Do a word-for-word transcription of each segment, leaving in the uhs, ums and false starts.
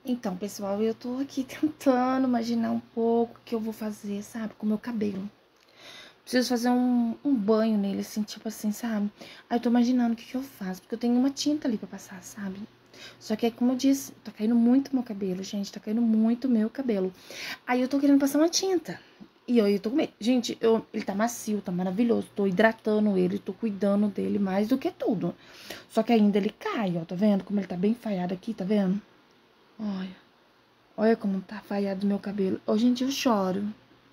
Então, pessoal, eu tô aqui tentando imaginar um pouco o que eu vou fazer, sabe, com o meu cabelo. Preciso fazer um, um banho nele, assim, tipo assim, sabe? Aí eu tô imaginando o que que eu faço, porque eu tenho uma tinta ali pra passar, sabe? Só que, como eu disse, tá caindo muito meu cabelo, gente, tá caindo muito meu cabelo. Aí eu tô querendo passar uma tinta. E eu, eu tô com medo. Gente, eu, ele tá macio, tá maravilhoso. Tô hidratando ele, tô cuidando dele mais do que tudo. Só que ainda ele cai, ó, tá vendo? Como ele tá bem falhado aqui, tá vendo? Olha. Olha como tá falhado meu cabelo. Ô, gente, eu choro.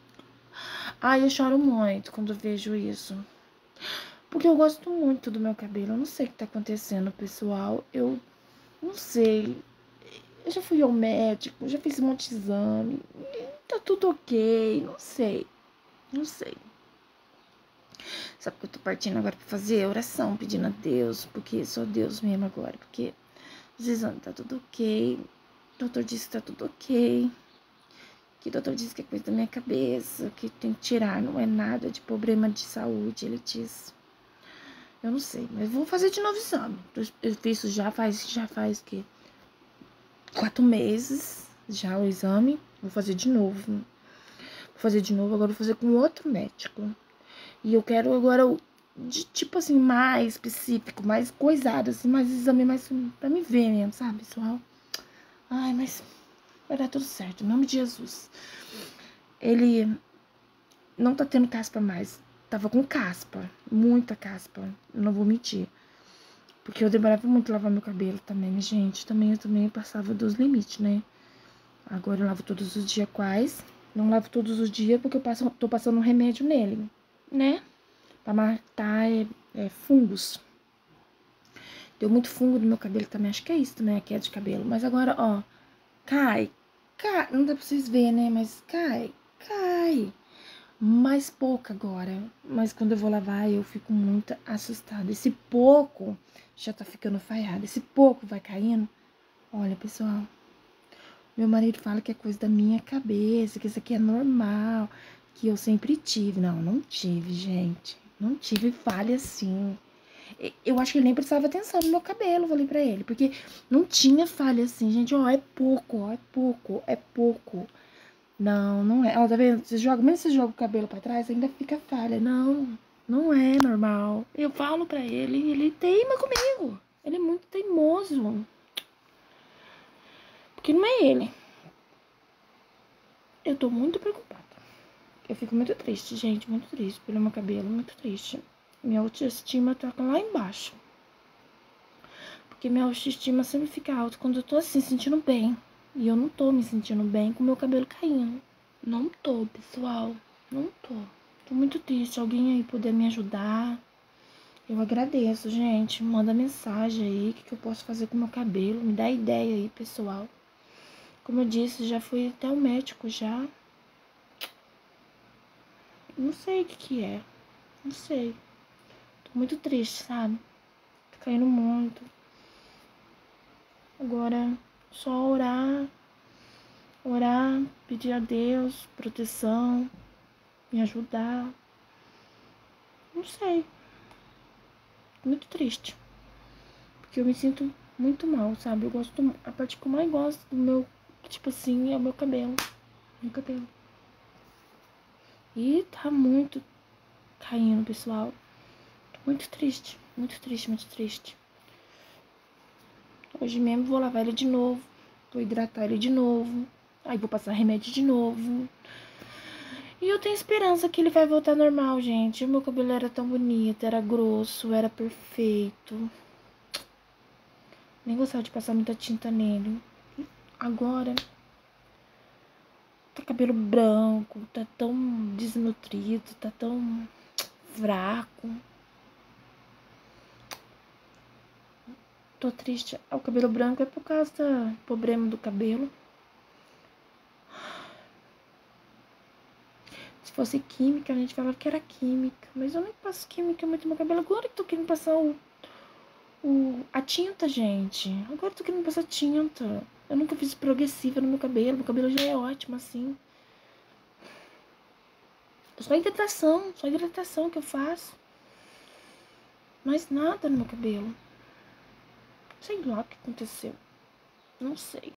Ai, eu choro muito quando eu vejo isso. Porque eu gosto muito do meu cabelo. Eu não sei o que tá acontecendo, pessoal. Eu não sei. Eu já fui ao médico, já fiz um monte de exame. Tá tudo ok. Não sei. Não sei. Sabe que eu tô partindo agora pra fazer oração, pedindo a Deus. Porque só Deus mesmo agora. Porque os exames tá tudo ok. O doutor disse que tá tudo ok. Que o doutor disse que é coisa da minha cabeça, que tem que tirar, não é nada de problema de saúde, ele diz. Eu não sei, mas vou fazer de novo o exame. Eu fiz isso já faz, já faz que quatro meses já o exame. Vou fazer de novo. Vou fazer de novo, agora vou fazer com outro médico. E eu quero agora, de tipo assim, mais específico, mais coisado, assim, mais exame, mais pra me ver mesmo, sabe, pessoal? Ai, mas vai dar tudo certo, em nome de Jesus. Ele não tá tendo caspa mais. Tava com caspa, muita caspa, eu não vou mentir. Porque eu demorava muito a lavar meu cabelo também, gente. Também eu também passava dos limites, né? Agora eu lavo todos os dias quais. Não lavo todos os dias porque eu passo, tô passando um remédio nele, né? Pra matar é, é, fungos. Deu muito fungo no meu cabelo também, acho que é isso também, a queda de cabelo. Mas agora, ó, cai, cai, não dá pra vocês verem, né? Mas cai, cai. Mais pouco agora, mas quando eu vou lavar eu fico muito assustada. Esse pouco já tá ficando falhado, esse pouco vai caindo. Olha, pessoal, meu marido fala que é coisa da minha cabeça, que isso aqui é normal, que eu sempre tive. Não, não tive, gente. Não tive falha assim. Eu acho que ele nem prestava atenção no meu cabelo, falei pra ele, porque não tinha falha assim, gente. Ó, é pouco, ó, é pouco, é pouco. Não, não é. Ó, tá vendo? Você joga, mesmo se você joga o cabelo pra trás, ainda fica falha. Não, não é normal. Eu falo pra ele, ele teima comigo. Ele é muito teimoso. Porque não é ele. Eu tô muito preocupada. Eu fico muito triste, gente, muito triste pelo meu cabelo, muito triste. Minha autoestima tá lá embaixo. Porque minha autoestima sempre fica alta quando eu tô assim, sentindo bem. E eu não tô me sentindo bem com o meu cabelo caindo. Não tô, pessoal. Não tô. Tô muito triste. Alguém aí puder me ajudar, eu agradeço, gente. Manda mensagem aí, o que, que eu posso fazer com o meu cabelo. Me dá ideia aí, pessoal. Como eu disse, já fui até o médico já. Não sei o que que é. Não sei. Tô muito triste, sabe? Tô caindo muito. Agora, só orar. Orar, pedir a Deus proteção, me ajudar. Não sei. Muito triste. Porque eu me sinto muito mal, sabe? Eu gosto. A parte que eu mais gosto do meu, tipo assim, é o meu cabelo. Meu cabelo. E tá muito caindo, pessoal. Tô muito triste. Muito triste, muito triste. Hoje mesmo vou lavar ele de novo. Vou hidratar ele de novo. Aí vou passar remédio de novo. E eu tenho esperança que ele vai voltar normal, gente. O meu cabelo era tão bonito, era grosso, era perfeito. Nem gostava de passar muita tinta nele. Agora, tá cabelo branco, tá tão desnutrido, tá tão fraco. Tô triste. O cabelo branco é por causa do problema do cabelo. Se fosse química, a gente falava que era química. Mas eu nem passo química muito no meu cabelo. Agora que tô querendo passar o, o, a tinta, gente. Agora tô querendo passar tinta. Eu nunca fiz progressiva no meu cabelo. Meu cabelo já é ótimo, assim. Só hidratação. Só hidratação que eu faço. Mais nada no meu cabelo. Sei lá o que aconteceu. Não sei.